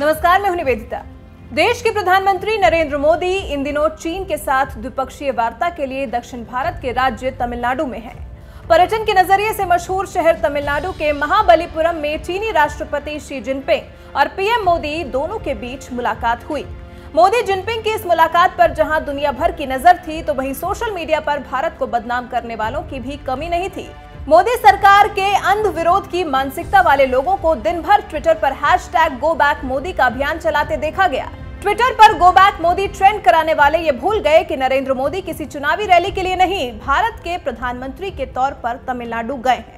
नमस्कार, मैं हूं निवेदिता। देश के प्रधानमंत्री नरेंद्र मोदी इन दिनों चीन के साथ द्विपक्षीय वार्ता के लिए दक्षिण भारत के राज्य तमिलनाडु में हैं। पर्यटन के नजरिए से मशहूर शहर तमिलनाडु के महाबलीपुरम में चीनी राष्ट्रपति शी जिनपिंग और पीएम मोदी दोनों के बीच मुलाकात हुई। मोदी जिनपिंग की इस मुलाकात पर जहां दुनिया भर की नजर थी, तो वहीं सोशल मीडिया पर भारत को बदनाम करने वालों की भी कमी नहीं थी। मोदी सरकार के अंध विरोध की मानसिकता वाले लोगों को दिन भर ट्विटर पर #GoBackModi का अभियान चलाते देखा गया। ट्विटर पर गो बैक मोदी ट्रेंड कराने वाले ये भूल गए कि नरेंद्र मोदी किसी चुनावी रैली के लिए नहीं, भारत के प्रधानमंत्री के तौर पर तमिलनाडु गए हैं।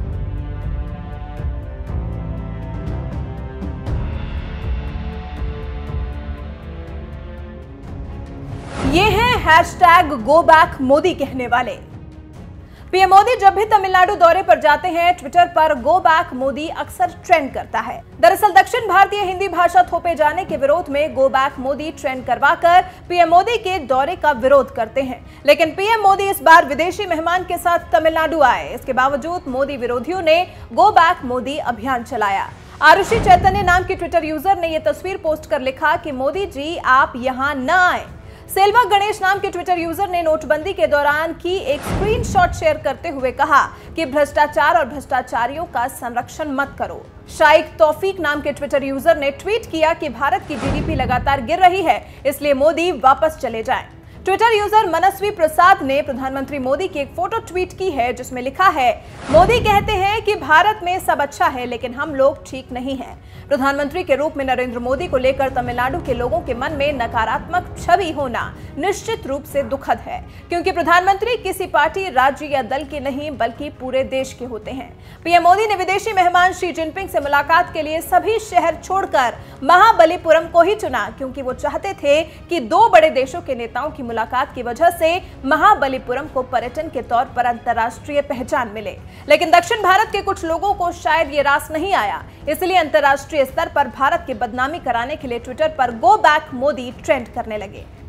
ये हैं #GoBackModi कहने वाले। पीएम मोदी जब भी तमिलनाडु दौरे पर जाते हैं, ट्विटर पर गो बैक मोदी अक्सर ट्रेंड करता है। दरअसल दक्षिण भारतीय हिंदी भाषा थोपे जाने के विरोध में गो बैक मोदी ट्रेंड करवाकर पीएम मोदी के दौरे का विरोध करते हैं। लेकिन पीएम मोदी इस बार विदेशी मेहमान के साथ तमिलनाडु आए। इसके बावजूद मोदी विरोधियों ने गो बैक मोदी अभियान चलाया। आरुषि चैतन्य नाम की ट्विटर यूजर ने यह तस्वीर पोस्ट कर लिखा कि मोदी जी आप यहां न आए। सेल्वा गणेश नाम के ट्विटर यूजर ने नोटबंदी के दौरान की एक स्क्रीनशॉट शेयर करते हुए कहा कि भ्रष्टाचार और भ्रष्टाचारियों का संरक्षण मत करो। शाइक तौफीक नाम के ट्विटर यूजर ने ट्वीट किया कि भारत की जीडीपी लगातार गिर रही है, इसलिए मोदी वापस चले जाएं। ट्विटर यूजर मनस्वी प्रसाद ने प्रधानमंत्री मोदी की एक फोटो ट्वीट की है, जिसमें लिखा है, मोदी कहते हैं कि भारत में सब अच्छा है, लेकिन हम लोग ठीक नहीं हैं। प्रधानमंत्री के रूप में नरेंद्र मोदी को लेकर तमिलनाडु के लोगों के मन में नकारात्मक छवि होना निश्चित रूप से दुखद है, क्योंकि प्रधानमंत्री किसी पार्टी, राज्य या दल के नहीं बल्कि पूरे देश के होते हैं। पीएम मोदी ने विदेशी मेहमान शी जिनपिंग से मुलाकात के लिए सभी शहर छोड़कर महाबलीपुरम को ही चुना, क्योंकि वो चाहते थे कि दो बड़े देशों के नेताओं की मुलाकात की वजह से महाबलीपुरम को पर्यटन के तौर पर अंतर्राष्ट्रीय पहचान मिले। लेकिन दक्षिण भारत के कुछ लोगों को शायद ये रास नहीं आया, इसलिए अंतर्राष्ट्रीय स्तर पर भारत की बदनामी कराने के लिए ट्विटर पर गो बैक मोदी ट्रेंड करने लगे।